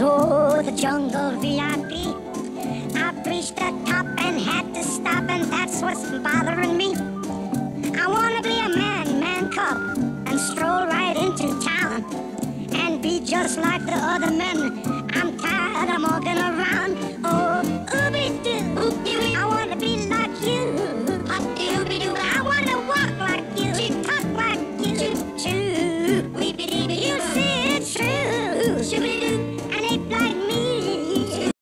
oh, the jungle VIP. I've reached the top and had to stop, and that's what's bothering me. I wanna be a man cub, and stroll right into town, and be just like the other men.